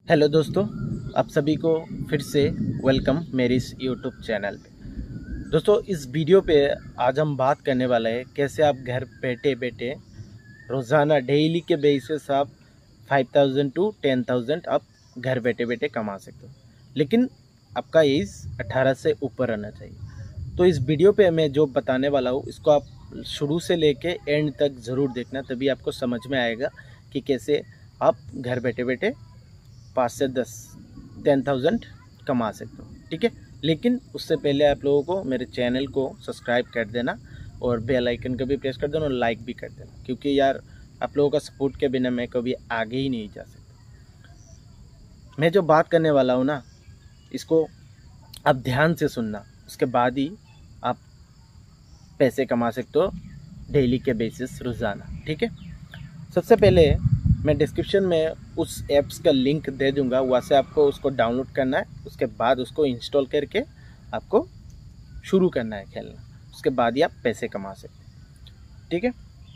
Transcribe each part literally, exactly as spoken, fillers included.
Hello दोस्तों, आप सभी को फिर से वेलकम मेरी इस यूट्यूब चैनल पे। दोस्तों, इस वीडियो पे आज हम बात करने वाले हैं कैसे आप घर बैठे बैठे रोज़ाना डेली के बेसिस आप five thousand to ten thousand आप घर बैठे बैठे कमा सकते हो, लेकिन आपका एज अठारह से ऊपर रहना चाहिए। तो इस वीडियो पे मैं जो बताने वाला हूँ इसको आप शुरू से लेके एंड तक ज़रूर देखना, तभी आपको समझ में आएगा कि कैसे आप घर बैठे बैठे पाँच से दस टेन थाउजेंड कमा सकते हो। ठीक है, लेकिन उससे पहले आप लोगों को मेरे चैनल को सब्सक्राइब कर देना और बेल आइकन को भी प्रेस कर देना और लाइक भी कर देना, क्योंकि यार आप लोगों का सपोर्ट के बिना मैं कभी आगे ही नहीं जा सकता। मैं जो बात करने वाला हूँ ना, इसको आप ध्यान से सुनना, उसके बाद ही आप पैसे कमा सकते हो डेली के बेसिस रोज़ाना। ठीक है, सबसे पहले मैं डिस्क्रिप्शन में उस ऐप्स का लिंक दे दूंगा, वहाँ से आपको उसको डाउनलोड करना है। उसके बाद उसको इंस्टॉल करके आपको शुरू करना है खेलना, उसके बाद ही आप पैसे कमा सकते हैं। ठीक है,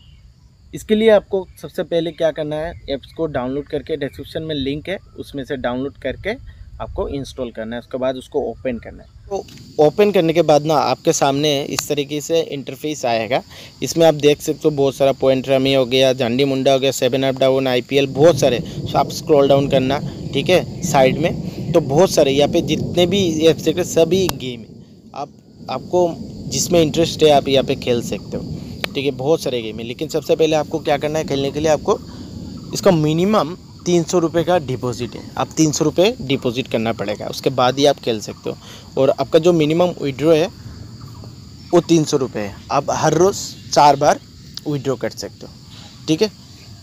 इसके लिए आपको सबसे पहले क्या करना है, ऐप्स को डाउनलोड करके डिस्क्रिप्शन में लिंक है उसमें से डाउनलोड करके आपको इंस्टॉल करना है। उसके बाद उसको ओपन करना है। तो ओपन करने के बाद ना आपके सामने इस तरीके से इंटरफेस आएगा। इसमें आप देख सकते हो बहुत सारा पॉइंट रमी हो गया, झांडी मुंडा हो गया, सेवन अप डाउन, आईपीएल, बहुत सारे। आप स्क्रॉल डाउन करना, ठीक है, साइड में तो बहुत सारे यहाँ पे जितने भी ऐप्स है सभी गेम है। आप आपको जिसमें इंटरेस्ट है आप यहाँ पे खेल सकते हो। ठीक है, बहुत सारे गेम है, लेकिन सबसे पहले आपको क्या करना है, खेलने के लिए आपको इसका मिनिमम तीन सौ रुपये का डिपॉजिट है। आप तीन सौ रुपये डिपॉजिट करना पड़ेगा, उसके बाद ही आप खेल सकते हो। और आपका जो मिनिमम विड्रॉ है वो तीन सौ रुपये है। आप हर रोज़ चार बार विड्रॉ कर सकते हो। ठीक है,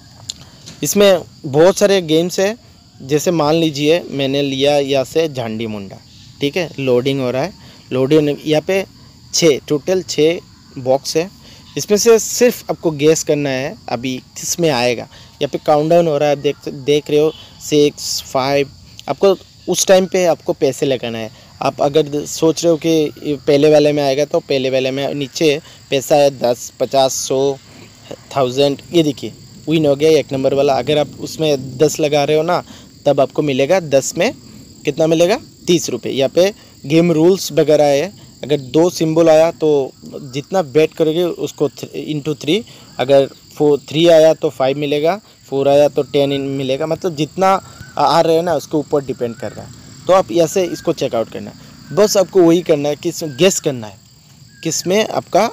इसमें बहुत सारे गेम्स है। जैसे मान लीजिए मैंने लिया यहाँ से झांडी मुंडा, ठीक है, लोडिंग हो रहा है। लोडिंग यहाँ पे छः टोटल छः बॉक्स है। इसमें से सिर्फ आपको गेस करना है अभी किस में आएगा। यहाँ पे काउंटडाउन हो रहा है, आप देख देख रहे हो, सिक्स फाइव। आपको उस टाइम पे आपको पैसे लगाना है। आप अगर सोच रहे हो कि पहले वाले में आएगा तो पहले वाले में नीचे पैसा है दस, पचास, सौ, थाउजेंड। ये देखिए विन हो गया एक नंबर वाला। अगर आप उसमें दस लगा रहे हो ना, तब आपको मिलेगा दस में कितना मिलेगा, तीस रुपये। यहाँ पे गेम रूल्स वगैरह है। अगर दो सिंबल आया तो जितना बेट करोगे उसको इंटू थ्री। अगर फोर थ्री आया तो फाइव मिलेगा, फोर आया तो टेन मिलेगा। मतलब जितना आ रहे हैं ना उसके ऊपर डिपेंड कर रहा है। तो आप ऐसे इसको चेकआउट करना है। बस आपको वही करना है, किस गेस करना है किस में आपका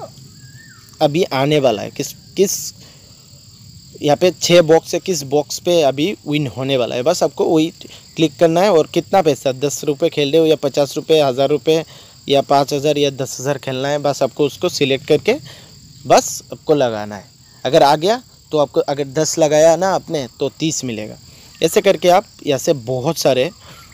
अभी आने वाला है, किस किस यहाँ पे छः बॉक्स है, किस बॉक्स पे अभी विन होने वाला है। बस आपको वही क्लिक करना है। और कितना पैसा, दस रुपये खेल रहे हो या पचास रुपये, हज़ार रुपये या पाँच हज़ार या दस हज़ार खेलना है, बस आपको उसको सिलेक्ट करके बस आपको लगाना है। अगर आ गया तो आपको, अगर दस लगाया ना आपने तो तीस मिलेगा। ऐसे करके आप यहाँ से बहुत सारे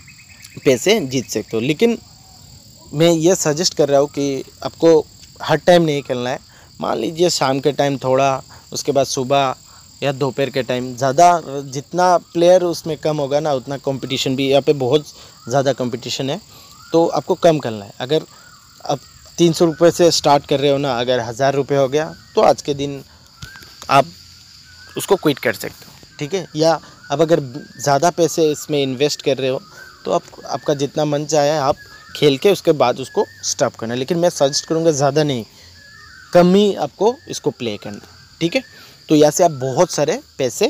पैसे जीत सकते हो। लेकिन मैं ये सजेस्ट कर रहा हूँ कि आपको हर टाइम नहीं खेलना है। मान लीजिए शाम के टाइम थोड़ा, उसके बाद सुबह या दोपहर के टाइम ज़्यादा। जितना प्लेयर उसमें कम होगा ना उतना कंपटीशन भी, यहाँ पे बहुत ज़्यादा कंपटीशन है, तो आपको कम करना है। अगर आप तीन सौ रुपये से स्टार्ट कर रहे हो ना, अगर हज़ार रुपये हो गया तो आज के दिन आप उसको क्विट कर सकते हो। ठीक है, या अब अगर ज़्यादा पैसे इसमें इन्वेस्ट कर रहे हो तो आप आपका जितना मन चाहे आप खेल के उसके बाद उसको स्टॉप करना। लेकिन मैं सजेस्ट करूँगा ज़्यादा नहीं, कम ही आपको इसको प्ले करना। ठीक है, तो यहाँ से आप बहुत सारे पैसे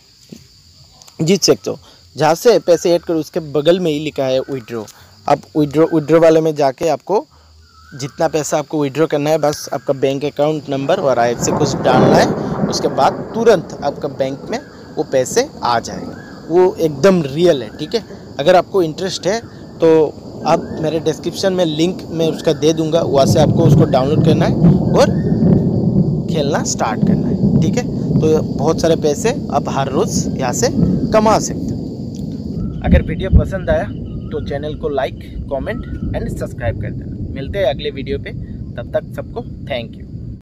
जीत सकते हो। जहाँ से पैसे ऐड करो उसके बगल में ही लिखा है विड्रॉ। आप विड्रॉ विड्रॉ वाले में जाके आपको जितना पैसा आपको विड्रॉ करना है, बस आपका बैंक अकाउंट नंबर और आई एफ सी कुछ डालना है। उसके बाद तुरंत आपका बैंक में वो पैसे आ जाएंगे। वो एकदम रियल है। ठीक है, अगर आपको इंटरेस्ट है तो आप मेरे डिस्क्रिप्शन में लिंक मैं उसका दे दूंगा, वहाँ से आपको उसको डाउनलोड करना है और खेलना स्टार्ट करना है। ठीक है, तो बहुत सारे पैसे आप हर रोज़ यहाँ से कमा सकते हो। अगर वीडियो पसंद आया तो चैनल को लाइक, कमेंट एंड सब्सक्राइब कर देना। मिलते हैं अगले वीडियो पे, तब तक सबको थैंक यू।